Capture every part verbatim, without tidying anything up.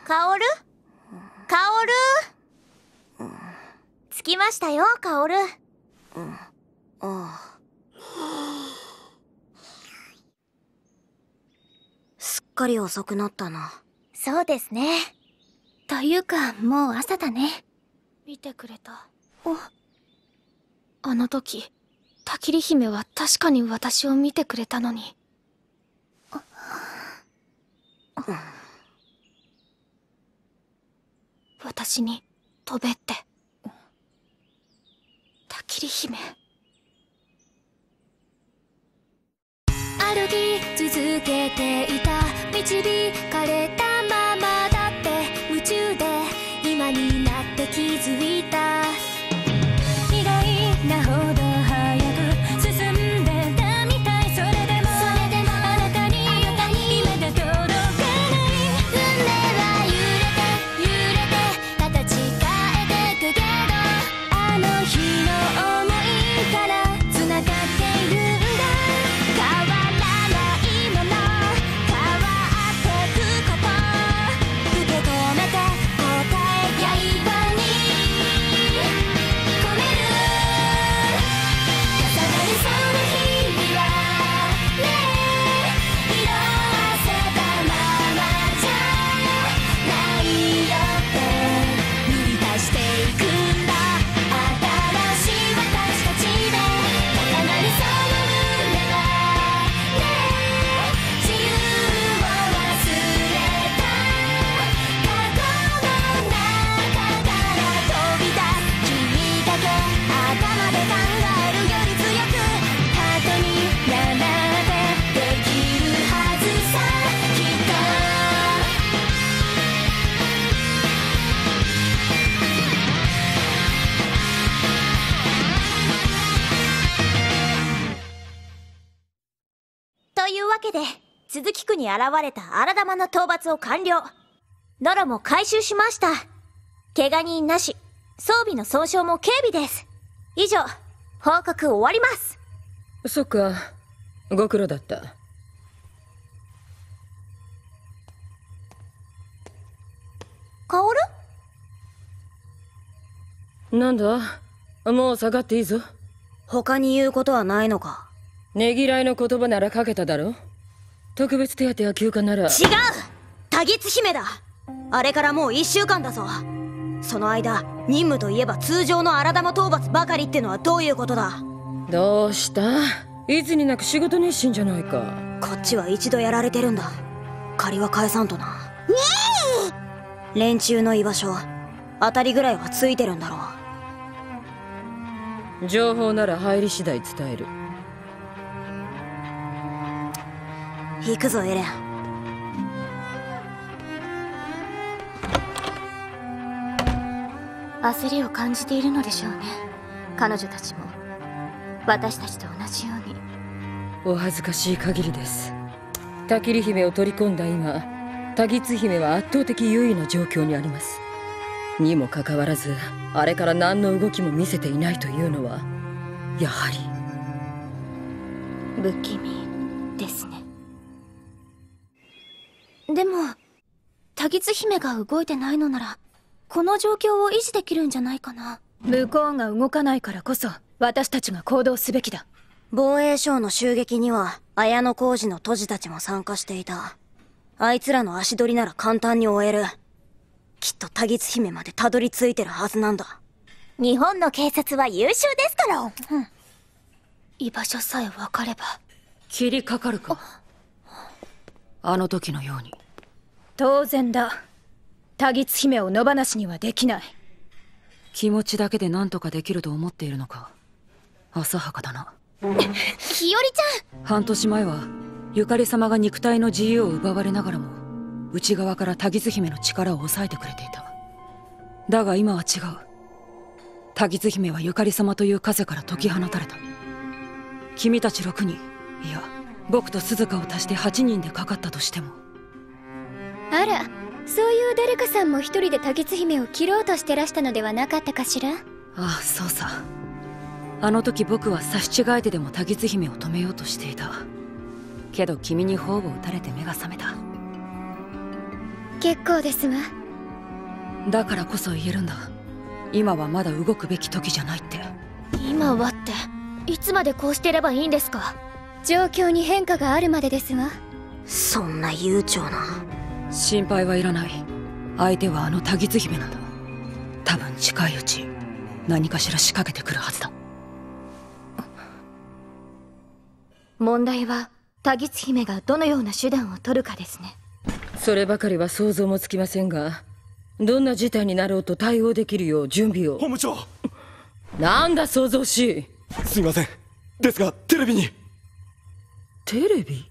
カオルカオル着きましたよ、カオル。 うん、ああ。すっかり遅くなったな。 そうですね。というか、もう朝だね。 見てくれた。あ、あの時、たきり姫は確かに私を見てくれたのに。 うん、 私に飛べって。たきり姫。 歩き続けていた、導かれたままだって夢中で今になって気づいた。意外なほど早く進んでたみたい。それでもあなたに今が届かない。運命は揺れて揺れて形変えてくけど、あの日の想いから繋がっているんだ。変わらないもの、変わってくこと、受け止めて答え、刃に込める。重なるその日々はね、色あせたままじゃないよって塗り足していくんだ。新しい私たちで高鳴るその胸はね、自由を忘れた過去の中から飛び出す。君だけ頭で考えるより強く縦に斜めできるはずさ、きっと。 というわけで、鈴木区に現れた荒玉の討伐を完了。ノロも回収しました。怪我人なし、装備の損傷も軽微です。以上、報告終わります。 そっか、ご苦労だった。 カオル？ なんだ、もう下がっていいぞ。 他に言うことはないのか？ ねぎらいの言葉ならかけただろ。特別手当や休暇なら。 違う！タギツ姫だ。あれからもう一週間だぞ。その間、任務といえば通常の荒玉討伐ばかりってのはどういうことだ？ どうした？いつになく仕事熱心じゃないか。 こっちは一度やられてるんだ。借りは返さんとな。ねえ！連中の居場所、当たりぐらいはついてるんだろう。情報なら入り次第伝える。 行くぞエレン。 焦りを感じているのでしょうね。彼女たちも私たちと同じように。 お恥ずかしい限りです。たきり姫を取り込んだ今、タギツ姫は圧倒的優位の状況にあります。にもかかわらず、あれから何の動きも見せていないというのはやはり不気味ですね。でもタギツ姫が動いてないのなら、この状況を維持できるんじゃないかな。 向こうが動かないからこそ私たちが行動すべきだ。 防衛省の襲撃には綾野浩二の都知たちも参加していた。あいつらの足取りなら簡単に追える。きっとタギツ姫までたどり着いてるはずなんだ。 日本の警察は優秀ですから。うん、 居場所さえ分かれば切りかかるか。あの時のように。 当然だ。タギツ姫を野放しにはできない。 気持ちだけで何とかできると思っているのか。浅はかだな。 日和ちゃん。 半年前はゆかり様が肉体の自由を奪われながらも内側からタギツ姫の力を抑えてくれていた。だが今は違う。タギツ姫はゆかり様という風から解き放たれた。君たちろくにん、いや僕と鈴鹿を足してはちにんでかかったとしても。 あら、そういう誰かさんも一人でタギツ姫を切ろうとしてらしたのではなかったかしら？ ああ、そうさ。あの時僕は差し違えてでもタギツ姫を止めようとしていた。けど君に頬を打たれて目が覚めた。 結構ですわ。 だからこそ言えるんだ。今はまだ動くべき時じゃないって。 今はっていつまでこうしてればいいんですか？ 状況に変化があるまでですわ。 そんな悠長な。 心配はいらない。相手はあの多吉姫なんだ。多分近いうち何かしら仕掛けてくるはずだ。 問題は多吉姫がどのような手段を取るかですね。 そればかりは想像もつきませんが、どんな事態になろうと対応できるよう準備を。 本部長。 なんだ想像しい。 すみません。ですがテレビに。 テレビ？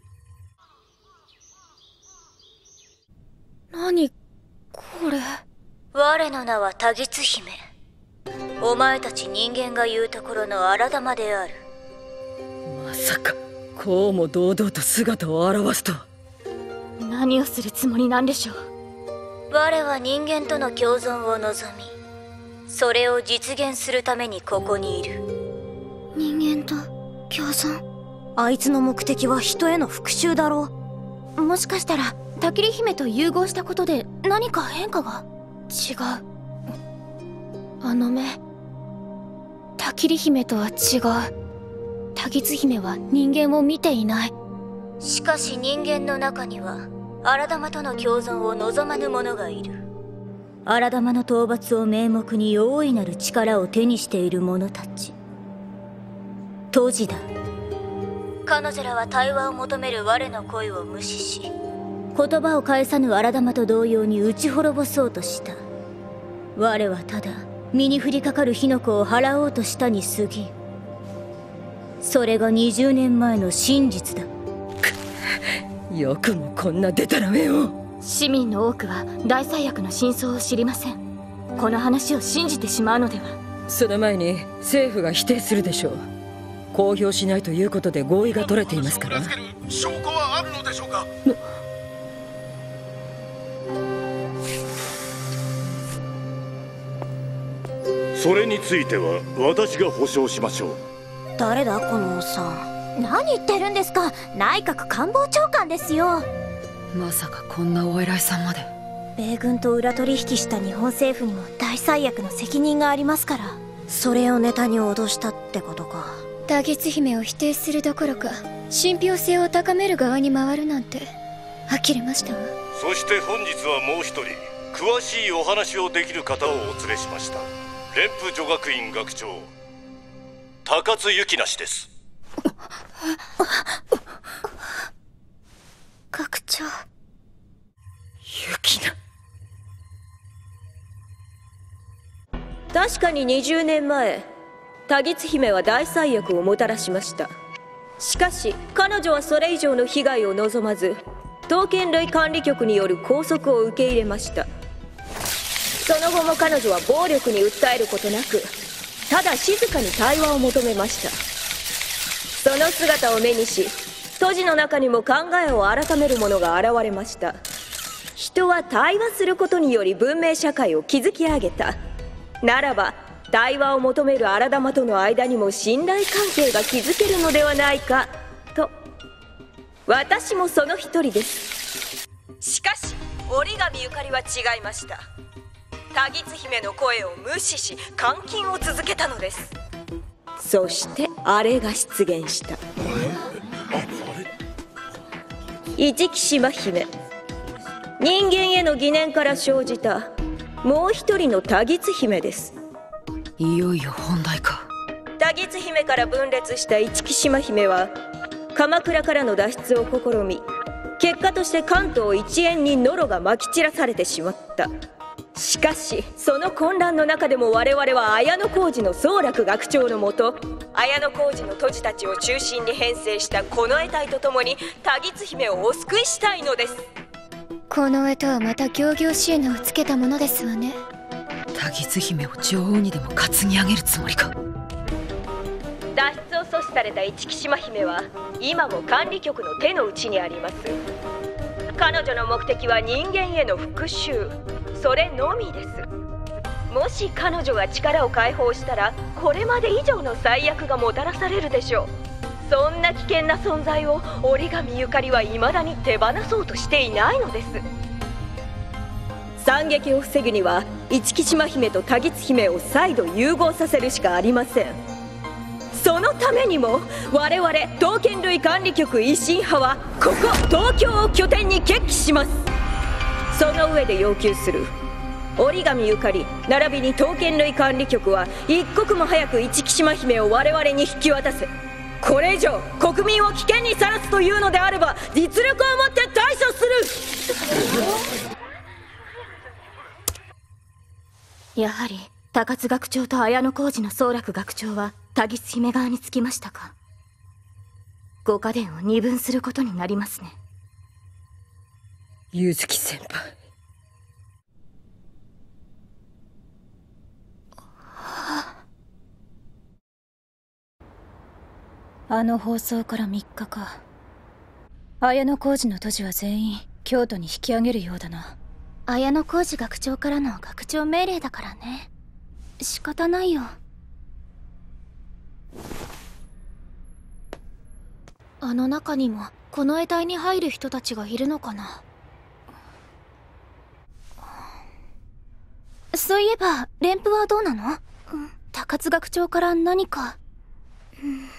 何これ。 我の名は多吉姫。お前たち人間が言うところの荒玉である。 まさかこうも堂々と姿を現すとは。 何をするつもりなんでしょう。 我は人間との共存を望み、それを実現するためにここにいる。 人間と共存？ あいつの目的は人への復讐だろう。 もしかしたらタキリ姫と融合したことで何か変化が？違う。あの目、タキリ姫とは違う。タギツ姫は人間を見ていない。 しかし人間の中には荒玉との共存を望まぬ者がいる。荒玉の討伐を名目に大いなる力を手にしている者たち。トジだ。彼女らは対話を求める我の声を無視し、言葉を返さぬ荒玉と同様に打ち滅ぼそうとした。我はただ身に降りかかる火の粉を払おうとしたに過ぎん。それがにじゅうねんまえの真実だ。 よくもこんなデタラメを。 市民の多くは大災悪の真相を知りません。この話を信じてしまうのでは。 その前に政府が否定するでしょう。公表しないということで合意が取れていますから。 証拠はあるのでしょうか？それについては私が保証しましょう。 誰だこのおっさん。 何言ってるんですか。内閣官房長官ですよ。 まさかこんなお偉いさんまで。 米軍と裏取引した日本政府にも大災悪の責任がありますから。 それをネタに脅したってことか。 多吉姫を否定するどころか信憑性を高める側に回るなんて呆れましたわ。 そして本日はもう一人詳しいお話をできる方をお連れしました。連府女学院学長高津幸那氏です。 学長。 幸那。 確かににじゅうねんまえ多吉姫は大災悪をもたらしました。しかし彼女はそれ以上の被害を望まず刀剣類管理局による拘束を受け入れました。その後も彼女は暴力に訴えることなくただ静かに対話を求めました。その姿を目にし都市の中にも考えを改める者が現れました。人は対話することにより文明社会を築き上げた。ならば対話を求める荒玉との間にも信頼関係が築けるのではないかと。私もその一人です。しかし折紙ゆかりは違いました。多吉姫の声を無視し監禁を続けたのです。そしてあれが出現した。一木島姫、人間への疑念から生じたもう一人の多吉姫です。 いよいよ本題か。 多吉姫から分裂した一木島姫は鎌倉からの脱出を試み、結果として関東一円にノロがまき散らされてしまった。しかしその混乱の中でも我々は綾小路の宗楽学長のもと綾小路の都知たちを中心に編成した近衛隊と共に多吉姫をお救いしたいのです。 近衛とはまた仰々しい名をつけたものですわね。 多吉姫を女王にでも担ぎ上げるつもりか。 脱出を阻止された一木島姫は今も管理局の手の内にあります。彼女の目的は人間への復讐、それのみです。もし彼女が力を解放したらこれまで以上の最悪がもたらされるでしょう。そんな危険な存在を折紙ゆかりは未だに手放そうとしていないのです。 惨劇を防ぐには一木島姫と多吉姫を再度融合させるしかありません。そのためにも我々刀剣類管理局維新派はここ東京を拠点に決起します。その上で要求する。折紙ゆかり並びに刀剣類管理局は一刻も早く一木島姫を我々に引き渡せ。これ以上国民を危険にさらすというのであれば実力を持って対処する。 やはり高津学長と綾小路の総楽学長は多吉姫側につきましたか。ご家伝を二分することになりますね。 柚月先輩、 あの放送からみっかか。綾小路の都市は全員京都に引き上げるようだな。 綾小路学長からの学長命令だからね。仕方ないよ。あの中にもこの得体に入る人たちがいるのかな。そういえば連符はどうなの？うん、高津学長から何か。うん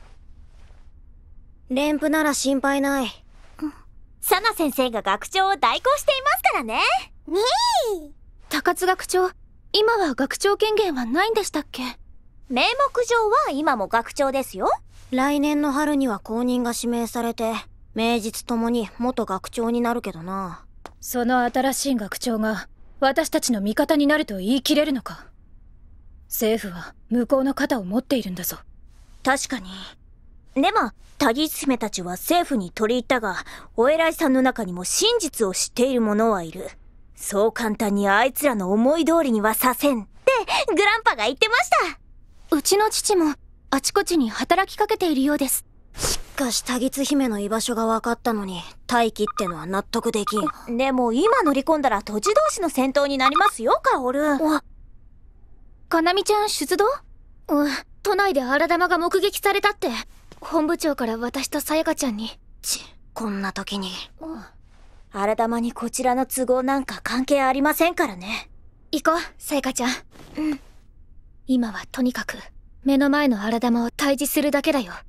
連符なら心配ない。 サナ先生が学長を代行していますからね。 ねえ。高津学長、今は学長権限はないんでしたっけ？ 名目上は今も学長ですよ。 来年の春には後任が指名されて、名実ともに元学長になるけどな。 その新しい学長が私たちの味方になると言い切れるのか。政府は向こうの肩を持っているんだぞ。 確かに。でも多吉姫たちは政府に取り入ったが、お偉いさんの中にも真実を知っている者はいる。そう簡単にあいつらの思い通りにはさせんってグランパが言ってました。 うちの父もあちこちに働きかけているようです。 しかし多吉姫の居場所が分かったのに待機ってのは納得できん。 でも今乗り込んだら土地同士の戦闘になりますよ、カオル。 かなみちゃん出動？うん、都内で荒玉が目撃されたって本部長から私とさやかちゃんに。 ち、こんな時に。 荒玉にこちらの都合なんか関係ありませんからね。 行こう、さやかちゃん。うん。今はとにかく目の前の荒玉を退治するだけだよ。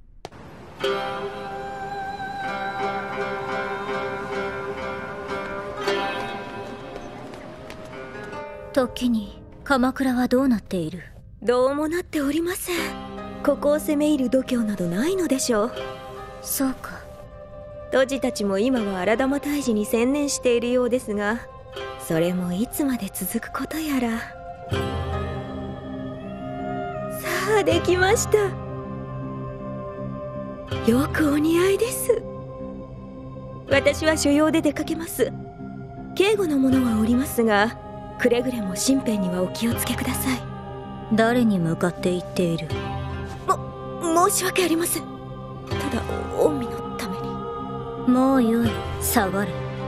時に鎌倉はどうなっている？ どうもなっておりません。ここを攻め入る度胸などないのでしょう。 そうか。 都知たちも今は荒玉退治に専念しているようですが、それもいつまで続くことやら。さあできました。よくお似合いです。私は所用で出かけます。警護の者はおりますが、くれぐれも身辺にはお気をつけください。 誰に向かって言っている？ も申し訳ありません。ただ御身のために。 もうよい、下がれ。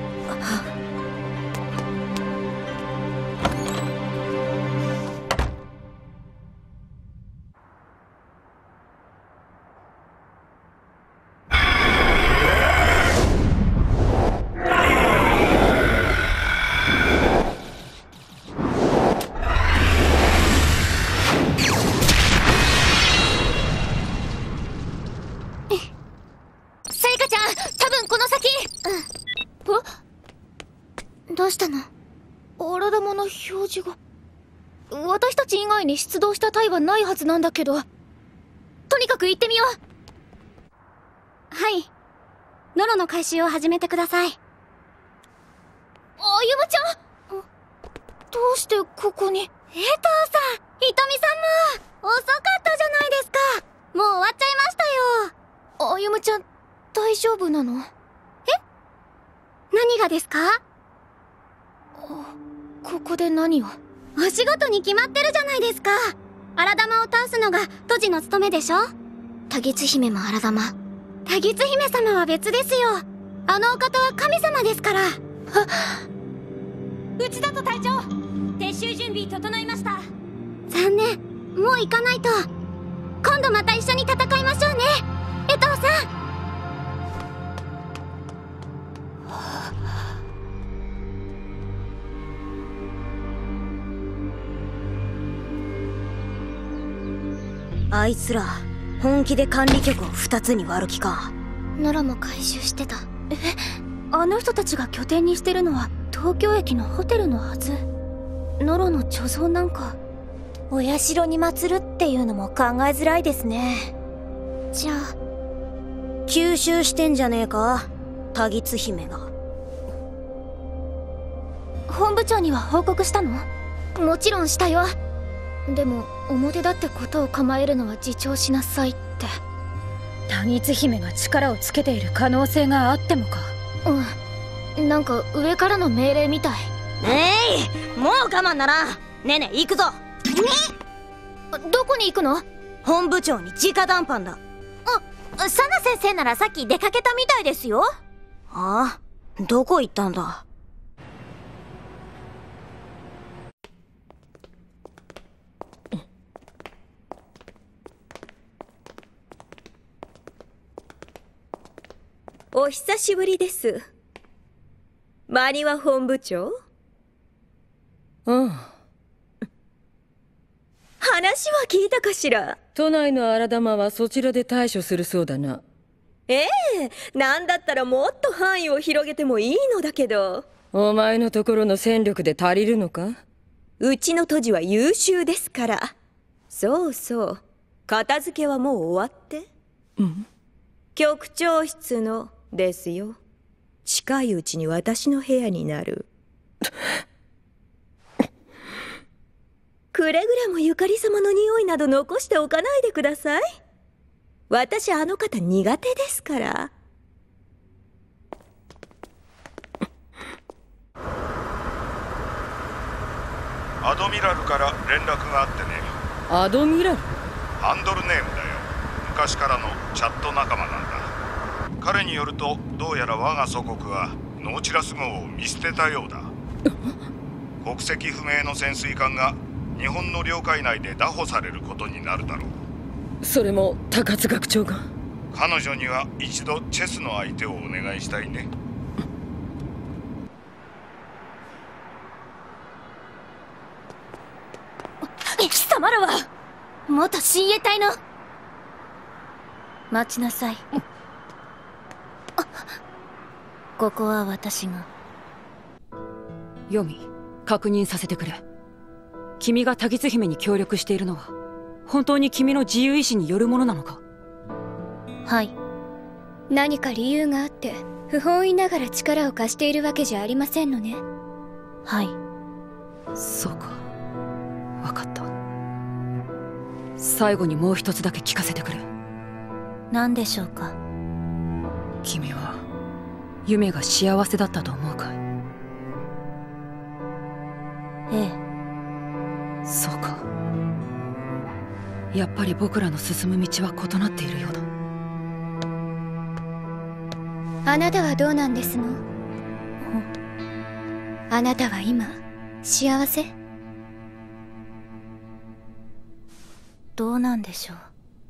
どうしたの？荒玉の表示が。私たち以外に出動した隊はないはずなんだけど。とにかく行ってみよう。はい。ノロの回収を始めてください。あゆむちゃん、どうしてここに？えとうさん、ひとみさんも遅かったじゃないですか。もう終わっちゃいましたよ。あゆむちゃん大丈夫なの？え？何がですか？ここで何を？お仕事に決まってるじゃないですか。荒玉を倒すのが都知の務めでしょ。多吉姫も荒玉。多吉姫様は別ですよ。あのお方は神様ですから。はっ。 内田と隊長、撤収準備整いました。 残念、もう行かないと。今度また一緒に戦いましょうね、江藤さん。 あいつら本気で管理局を二つに割る気か。 ノラも回収してた。え、あの人たちが拠点にしてるのは東京駅のホテルのはず。ノロの貯蔵なんか。 お社に祀るっていうのも考えづらいですね。 じゃあ吸収してんじゃねえか、タギツ姫が。 本部長には報告したの？もちろんしたよ。でも表だってことを構えるのは自重しなさいって。 タギツ姫が力をつけている可能性があってもか。 うん、なんか上からの命令みたい。 えい、もう我慢ならん。ねえねえ行くぞ。 どこに行くの？ 本部長に直談判だ。 あ、サナ先生ならさっき出かけたみたいですよ。 ああ、どこ行ったんだ。 お久しぶりです。マニワ本部長。 ああ。 話は聞いたかしら。 都内の荒玉はそちらで対処するそうだな。 ええ、なんだったらもっと範囲を広げてもいいのだけど。 お前のところの戦力で足りるのか？ うちの都知は優秀ですから。そうそう、片付けはもう終わって。 うん。 局長室のですよ。近いうちに私の部屋になる。くれぐれもゆかり様の匂いなど残しておかないでください。私あの方苦手ですから。 アドミラルから連絡があってね。 アドミラル？ ハンドルネームだよ。昔からのチャット仲間なんだ。彼によるとどうやら我が祖国はノーチラス号を見捨てたようだ。国籍不明の潜水艦が日本の領海内で拿捕されることになるだろう。 それも高津学長が。 彼女には一度チェスの相手をお願いしたいね。 貴様らは元親衛隊の。待ちなさい。ここは私が。 ヨミ、確認させてくれ。君がタギツ姫に協力しているのは本当に君の自由意志によるものなのか？ はい。 何か理由があって不本意ながら力を貸しているわけじゃありませんのね。 はい。 そうか、分かった。最後にもう一つだけ聞かせてくれ。 何でしょうか？ 君は夢が幸せだったと思うかい？ ええ。 そうか。やっぱり僕らの進む道は異なっているようだ。 あなたはどうなんですの？あなたは今幸せ？ どうなんでしょう。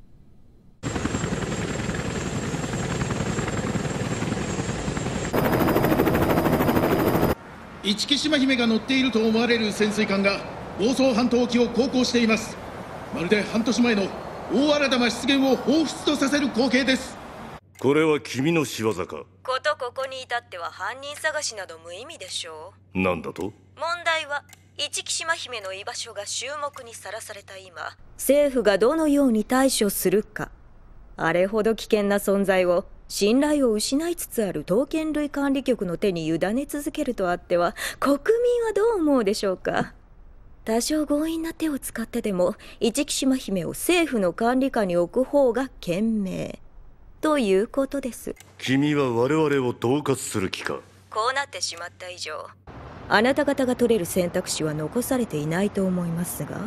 市木島姫が乗っていると思われる潜水艦が房総半島沖を航行しています。まるで半年前の大荒玉出現を彷彿とさせる光景です。 これは君の仕業か？ ことここに至っては犯人探しなど無意味でしょう。 なんだと？ 問題は市木島姫の居場所が衆目にさらされた今、政府がどのように対処するか。あれほど危険な存在を信頼を失いつつある刀剣類管理局の手に委ね続けるとあっては、国民はどう思うでしょうか。多少強引な手を使ってでも市木島姫を政府の管理下に置く方が賢明ということです。 君は我々を恫喝する気か？ こうなってしまった以上、あなた方が取れる選択肢は残されていないと思いますが。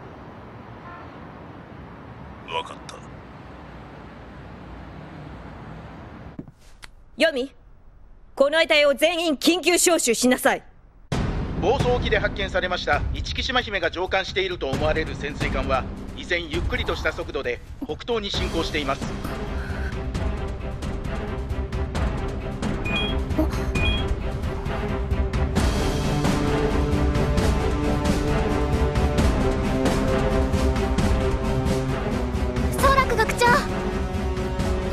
分かった。 ヨミ、この遺体を全員緊急招集しなさい。 房総沖で発見されました市木島姫が乗艦していると思われる潜水艦は依然ゆっくりとした速度で北東に進行しています。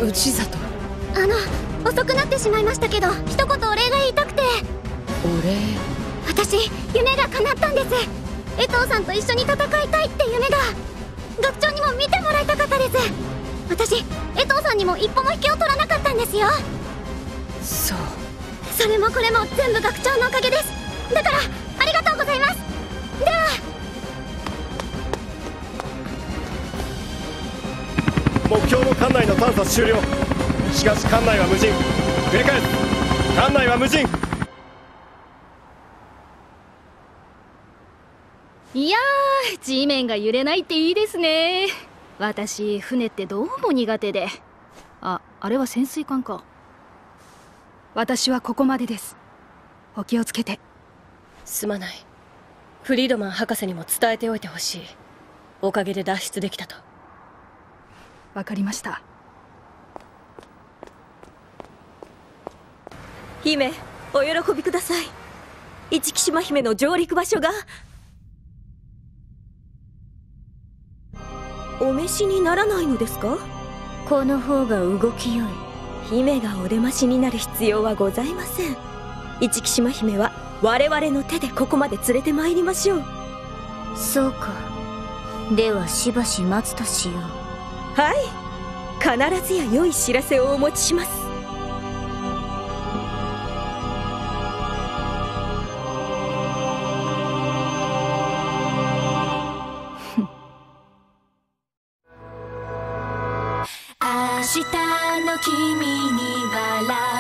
内里。 あの遅くなってしまいましたけど、一言お礼が言いたくて。 お礼？ 私夢が叶ったんです。江藤さんと一緒に戦いたいって夢が。学長にも見てもらいたかったです。私江藤さんにも一歩も引けを取らなかったんですよ。 そう。 それもこれも全部学長のおかげです。だからありがとうございます。では。 目標の艦内の探査終了。しかし艦内は無人。繰り返す、艦内は無人。 いやー、地面が揺れないっていいですね。私船ってどうも苦手で。あ、あれは潜水艦か。私はここまでです。お気をつけて。 すまない。フリードマン博士にも伝えておいてほしい。おかげで脱出できたと。 わかりました。 姫、お喜びください。一木島姫の上陸場所が。お召しにならないのですか？ この方が動きよい。 姫がお出ましになる必要はございません。一木島姫は我々の手でここまで連れて参りましょう。 そうか。ではしばし待つとしよう。 はい、必ずや良い知らせをお持ちします。 明日の君に笑